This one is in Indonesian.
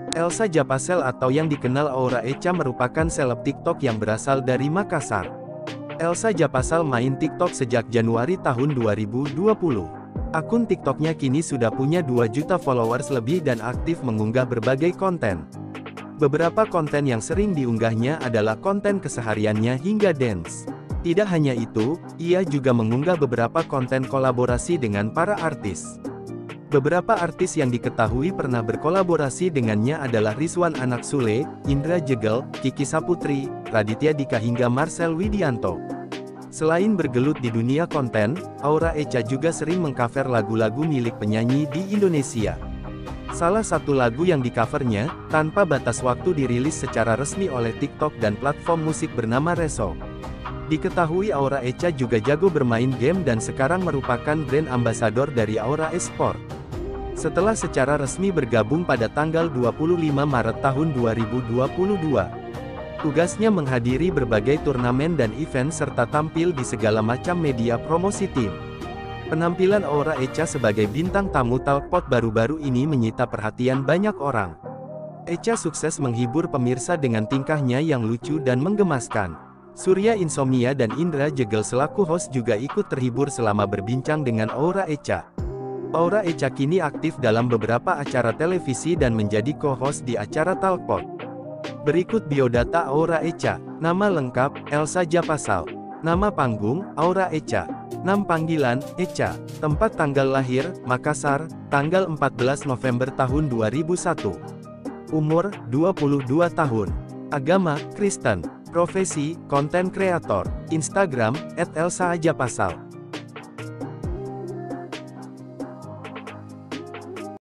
Elsa Japasel atau yang dikenal Aura Echa merupakan seleb TikTok yang berasal dari Makassar. Elsa Japasel main TikTok sejak Januari tahun 2020. Akun TikToknya kini sudah punya 2 juta followers lebih dan aktif mengunggah berbagai konten. Beberapa konten yang sering diunggahnya adalah konten kesehariannya hingga dance. Tidak hanya itu, ia juga mengunggah beberapa konten kolaborasi dengan para artis. Beberapa artis yang diketahui pernah berkolaborasi dengannya adalah Rizwan Anak Sule, Indra Jegel, Kiki Saputri, Raditya Dika hingga Marcel Widianto. Selain bergelut di dunia konten, Aura Echa juga sering mengcover lagu-lagu milik penyanyi di Indonesia. Salah satu lagu yang di-covernya, Tanpa Batas Waktu dirilis secara resmi oleh TikTok dan platform musik bernama Resso. Diketahui Aura Echa juga jago bermain game dan sekarang merupakan brand ambassador dari Aura Esport. Setelah secara resmi bergabung pada tanggal 25 Maret tahun 2022. Tugasnya menghadiri berbagai turnamen dan event serta tampil di segala macam media promosi tim. Penampilan Aura Echa sebagai bintang tamu Talkpot baru-baru ini menyita perhatian banyak orang. Echa sukses menghibur pemirsa dengan tingkahnya yang lucu dan menggemaskan. Surya Insomnia dan Indra Jegel selaku host juga ikut terhibur selama berbincang dengan Aura Echa. Aura Echa kini aktif dalam beberapa acara televisi dan menjadi co-host di acara Talkpot. Berikut biodata Aura Echa. Nama lengkap, Elsa Japasel. Nama panggung, Aura Echa. Nama panggilan, Echa. Tempat tanggal lahir, Makassar, tanggal 14 November tahun 2001. Umur, 22 tahun. Agama, Kristen. Profesi, konten kreator. Instagram, @elsajapasel.